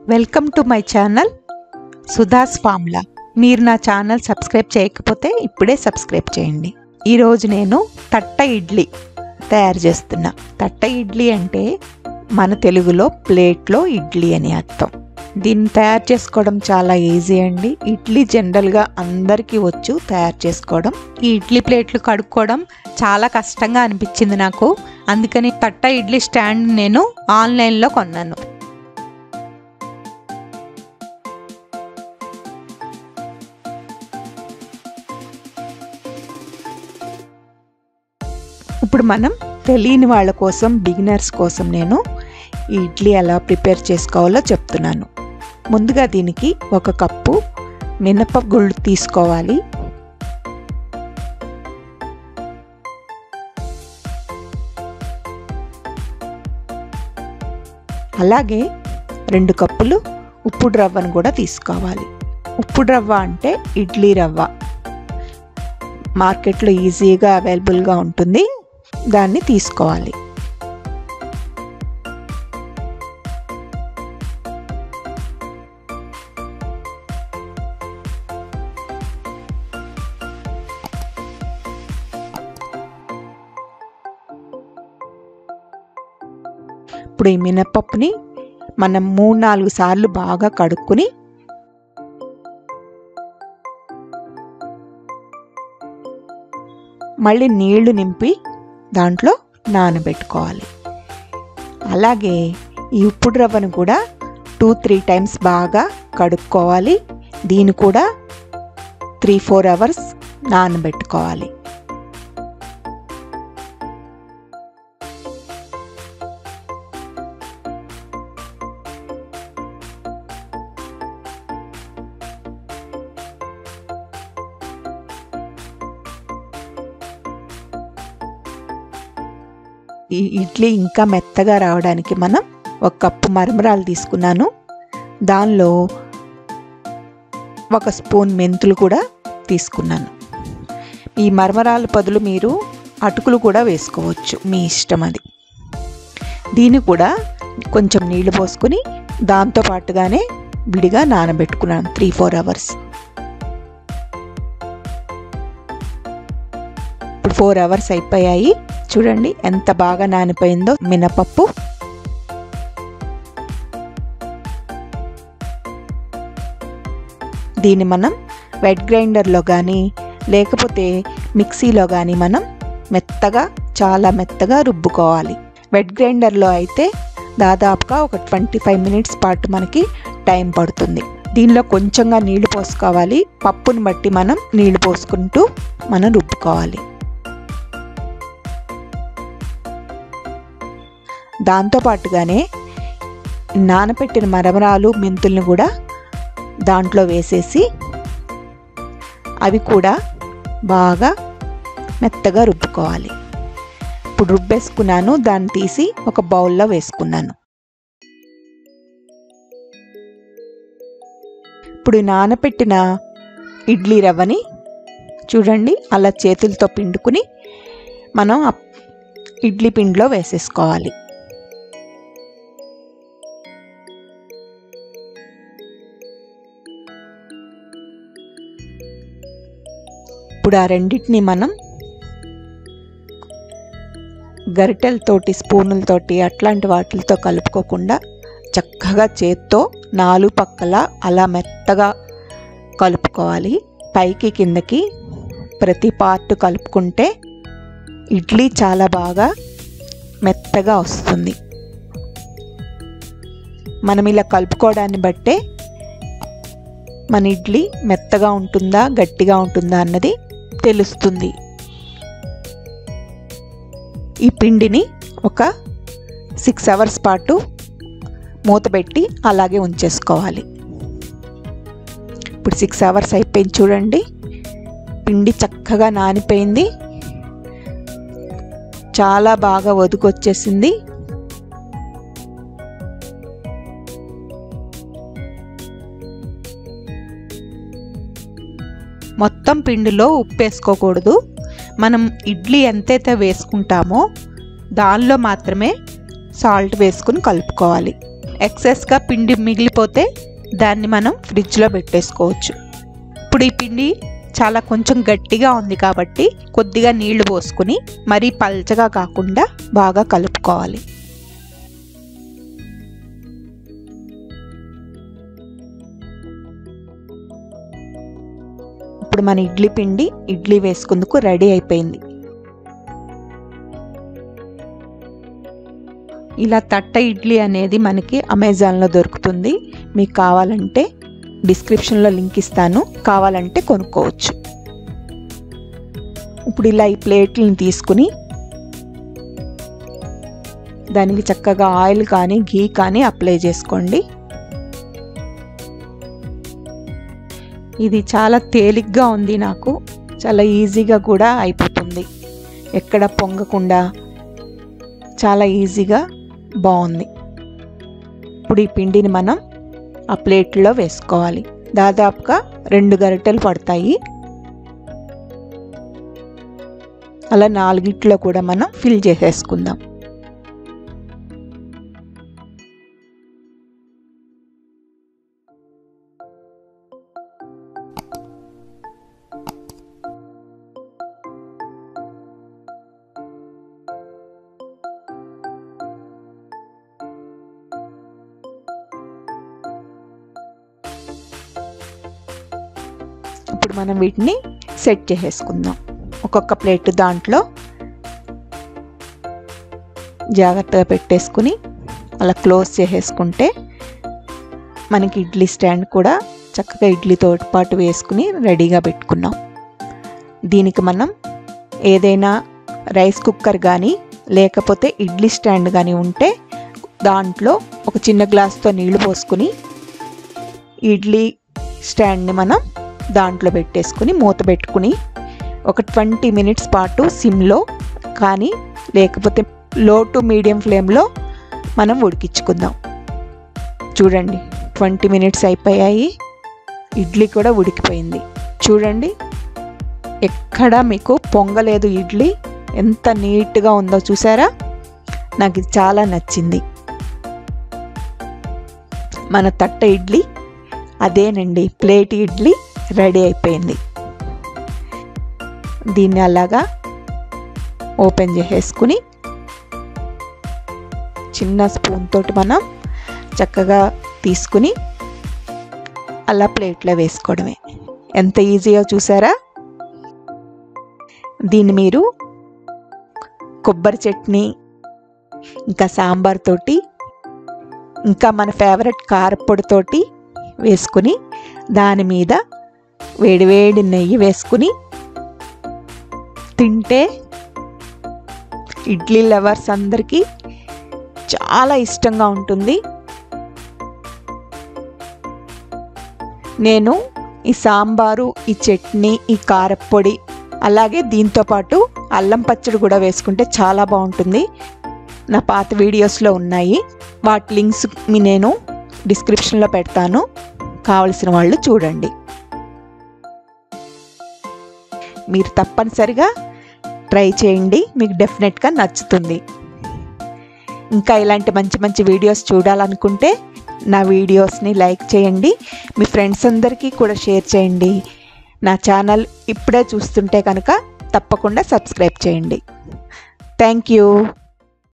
Welcome to my channel Sudha's formula. మీరు నా channel subscribe చేయకపోతే ఇప్పుడే సబ్స్క్రైబ్ చేయండి. ఈరోజు నేను తట్ట ఇడ్లీ తయారు చేస్తున్నా. తట్ట ఇడ్లీ అంటే మన తెలుగులో ప్లేట్లో ఇడ్లీ అని అర్థం. దీన్ని తయారు చేసుకోవడం చాలా ఈజీ అండి. ఇడ్లీ జనరల్గా అందరికీ వచ్చు తయారు చేసుకోవడం. ఈ ఇడ్లీ ప్లేట్లు కడుక్కోవడం చాలా కష్టంగా అనిపించింది నాకు. అందుకని తట్ట ఇడ్లీ స్టాండ్ నేను ఆన్లైన్లో కొన్నాను. ఇప్పుడు మనం తెలియని వాళ్ళ కోసం, బిగినర్స్ కోసం నేను ఈ ఇడ్లీ ఎలా ప్రిపేర్ చేసుకోవాలో చెప్తున్నాను. ముందుగా దీనికి 1 కప్పు మినపగుళ్ళు తీసుకోవాలి. అలాగే 2 కప్పులు ఉప్పుడు రవ్వను కూడా తీసుకోవాలి. ఉప్పుడు రవ్వ అంటే ఇడ్లీ రవ్వ, మార్కెట్లో ఈజీగా అవైలబుల్గా ఉంటుంది, దాన్ని తీసుకోవాలి. ఇప్పుడు ఈ మినపప్పుని మనం 3-4 సార్లు బాగా కడుక్కుని మళ్ళీ నీళ్లు నింపి దాంట్లో నానబెట్టుకోవాలి. అలాగే ఈ ఉప్పుడు రవ్వను కూడా 2-3 టైమ్స్ బాగా కడుక్కోవాలి. దీన్ని కూడా 3-4 అవర్స్ నానబెట్టుకోవాలి. ఈ ఇడ్లీ ఇంకా మెత్తగా రావడానికి మనం 1 కప్పు మరమరాలు తీసుకున్నాను. దానిలో 1 స్పూన్ మెంతులు కూడా తీసుకున్నాను. ఈ మరమరాల బదులు మీరు అటుకులు కూడా వేసుకోవచ్చు, మీ ఇష్టం అది. దీన్ని కూడా కొంచెం నీళ్లు పోసుకొని దాంతో పాటుగానే విడిగా నానబెట్టుకున్నాను 3-4 అవర్స్. ఇప్పుడు 4 అవర్స్ అయిపోయాయి. చూడండి ఎంత బాగా నానిపోయిందో మినపప్పు. దీన్ని మనం వెట్ గ్రైండర్లో కానీ లేకపోతే మిక్సీలో కానీ మనం మెత్తగా, చాలా మెత్తగా రుబ్బుకోవాలి. వెట్ గ్రైండర్లో అయితే దాదాపుగా ఒక 25 మినిట్స్ పాటు మనకి టైం పడుతుంది. దీనిలో కొంచెంగా నీళ్లు పోసుకోవాలి. పప్పుని బట్టి మనం నీళ్లు పోసుకుంటూ మనం రుబ్బుకోవాలి. దాంతోపాటుగానే నానబెట్టిన మరమరాలు, మెంతుల్ని కూడా దాంట్లో వేసేసి అవి కూడా బాగా మెత్తగా రుబ్బుకోవాలి. ఇప్పుడు రుబ్బేసుకున్నాను. దాన్ని తీసి ఒక బౌల్లో వేసుకున్నాను. ఇప్పుడు నానబెట్టిన ఇడ్లీ రవ్వని చూడండి అలా చేతులతో పిండుకుని మనం ఇడ్లీ పిండిలో వేసేసుకోవాలి. ఇప్పుడు ఆ రెండింటిని మనం గరిటెలతోటి, స్పూనులతోటి అట్లాంటి వాటితో కలుపుకోకుండా చక్కగా చేత్తో 4 పక్కల అలా మెత్తగా కలుపుకోవాలి. పైకి కిందకి ప్రతి పార్ట్ కలుపుకుంటే ఇడ్లీ చాలా బాగా మెత్తగా వస్తుంది. మనం ఇలా కలుపుకోవడాన్ని బట్టే మన ఇడ్లీ మెత్తగా ఉంటుందా, గట్టిగా ఉంటుందా అన్నది తెలుస్తుంది. ఈ పిండిని ఒక 6 అవర్స్ పాటు మూతపెట్టి అలాగే ఉంచేసుకోవాలి. ఇప్పుడు 6 అవర్స్ అయిపోయింది. చూడండి పిండి చక్కగా నానిపోయింది, చాలా బాగా ఒదుకొచ్చేసింది. మొత్తం పిండిలో ఉప్పు వేసుకోకూడదు. మనం ఇడ్లీ ఎంతైతే వేసుకుంటామో దానిలో మాత్రమే సాల్ట్ వేసుకుని కలుపుకోవాలి. ఎక్సెస్గా పిండి మిగిలిపోతే దాన్ని మనం ఫ్రిడ్జ్లో పెట్టేసుకోవచ్చు. ఇప్పుడు ఈ పిండి చాలా కొంచెం గట్టిగా ఉంది కాబట్టి కొద్దిగా నీళ్లు పోసుకుని మరీ పల్చగా కాకుండా బాగా కలుపుకోవాలి. ఇప్పుడు మన ఇడ్లీ పిండి ఇడ్లీ వేసుకుందుకు రెడీ అయిపోయింది. ఇలా తట్ట ఇడ్లీ అనేది మనకి అమెజాన్లో దొరుకుతుంది. మీకు కావాలంటే డిస్క్రిప్షన్లో లింక్ ఇస్తాను, కావాలంటే కొనుక్కోవచ్చు. ఇప్పుడు ఇలా ఈ ప్లేట్లను తీసుకుని దానికి చక్కగా ఆయిల్ కానీ ఘీ కానీ అప్లై చేసుకోండి. ఇది చాలా తేలిగ్గా ఉంది, నాకు చాలా ఈజీగా కూడా అయిపోతుంది, ఎక్కడ పొంగకుండా చాలా ఈజీగా బాగుంది. ఇప్పుడు ఈ పిండిని మనం ఆ ప్లేట్లో వేసుకోవాలి. దాదాపుగా 2 గరిటెలు పడతాయి. అలా 4 కూడా మనం ఫిల్ చేసేసుకుందాం. ఇప్పుడు మనం వీటిని సెట్ చేసేసుకుందాం. ఒక్కొక్క ప్లేట్ దాంట్లో జాగ్రత్తగా పెట్టేసుకుని అలా క్లోజ్ చేసేసుకుంటే మనకి ఇడ్లీ స్టాండ్ కూడా చక్కగా ఇడ్లీతో పాటు వేసుకుని రెడీగా పెట్టుకున్నాం. దీనికి మనం ఏదైనా రైస్ కుక్కర్ కానీ లేకపోతే ఇడ్లీ స్టాండ్ కానీ ఉంటే దాంట్లో ఒక చిన్న గ్లాస్తో నీళ్లు పోసుకుని ఇడ్లీ స్టాండ్ని మనం దాంట్లో పెట్టేసుకుని మూత పెట్టుకుని ఒక 20 మినిట్స్ పాటు సిమ్లో కానీ లేకపోతే లో టు మీడియం ఫ్లేమ్లో మనం ఉడికించుకుందాం. చూడండి 20 మినిట్స్ అయిపోయాయి, ఇడ్లీ కూడా ఉడికిపోయింది. చూడండి ఎక్కడ మీకు పొంగలేదు, ఇడ్లీ ఎంత నీట్గా ఉందో చూసారా. నాకు ఇది చాలా నచ్చింది. మన తట్ట ఇడ్లీ అదేనండి, ప్లేట్ ఇడ్లీ రెడీ అయిపోయింది. దీన్ని అలాగా ఓపెన్ చేసేసుకుని చిన్న స్పూన్ తోటి మనం చక్కగా తీసుకుని అలా ప్లేట్లో వేసుకోవడమే. ఎంత ఈజీగా చూసారా. దీన్ని మీరు కొబ్బరి చట్నీ ఇంకా సాంబార్ తోటి ఇంకా మన ఫేవరెట్ కారపొడితోటి వేసుకుని దాని మీద వేడివేడి నెయ్యి వేసుకుని తింటే ఇడ్లీ లవర్స్ అందరికీ చాలా ఇష్టంగా ఉంటుంది. నేను ఈ సాంబారు, ఈ చట్నీ, ఈ కారపొడి అలాగే దీంతోపాటు అల్లం పచ్చడి కూడా వేసుకుంటే చాలా బాగుంటుంది. నా పాత వీడియోస్లో ఉన్నాయి, వాటి లింక్స్ నేను డిస్క్రిప్షన్లో పెడతాను, కావలసిన వాళ్ళు చూడండి. మీరు తప్పనిసరిగా ట్రై చేయండి, మీకు డెఫినెట్గా నచ్చుతుంది. ఇంకా ఇలాంటి మంచి మంచి వీడియోస్ చూడాలనుకుంటే నా వీడియోస్ని లైక్ చేయండి, మీ ఫ్రెండ్స్ అందరికీ కూడా షేర్ చేయండి. నా ఛానల్ ఇప్పుడే చూస్తుంటే కనుక తప్పకుండా సబ్స్క్రైబ్ చేయండి. Thank you.